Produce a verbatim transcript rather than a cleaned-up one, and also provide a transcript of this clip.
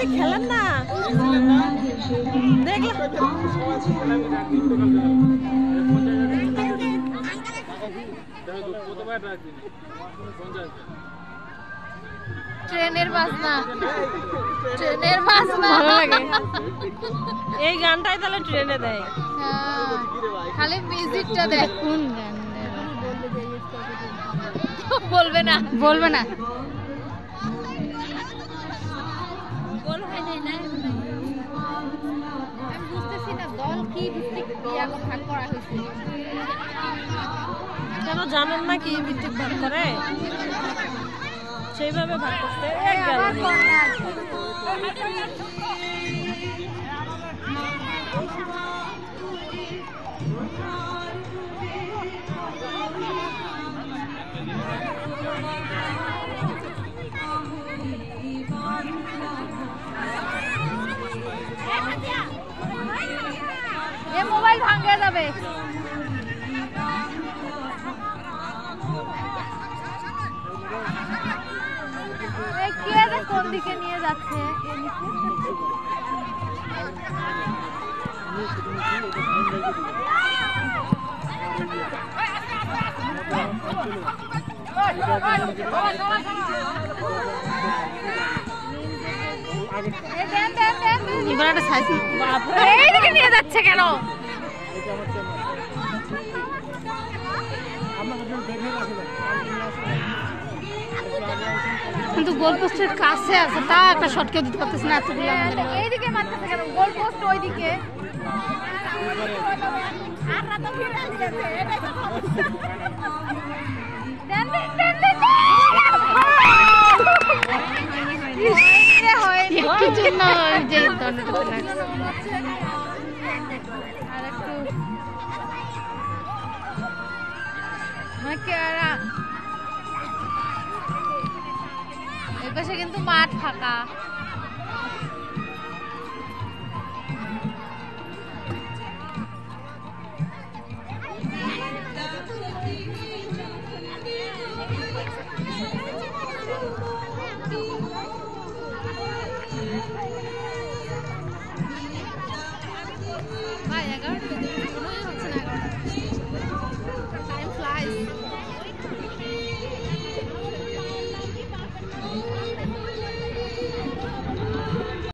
আপনি খেলেন না দেখলাম ট্রেনের বাজনা ট্রেনের বাজনা এই গানটাই তাহলে ট্রেনে দেয় খালি মিউজিকটা দেয় কোন গান বলবে না বলবে না গোল হয় নাই না আমি বুঝতেছি না দল কি ভিত্তিক ইয়াকে ভাগ করা হয়েছে কেন জানেন না কি ভিত্তিক ভাগ করে সেইভাবে ভাগ করতে এক গেল এ মোবাইল ভাঙে যাবে কে রে কোন দিকে নিয়ে যাচ্ছে এইদিকে নিয়ে যাচ্ছে কেন কিন্তু গোল পোস্টের কাছে আছে তা একটা শটকে দিতে পারতেছ না এতগুলো এইদিকে মারতেছে কেন গোল পোস্ট ওইদিকে একটু জন্য যে দণ্ডটা লাগছে আর একটু এপাশে কিন্তু মাঠ ফাঁকা।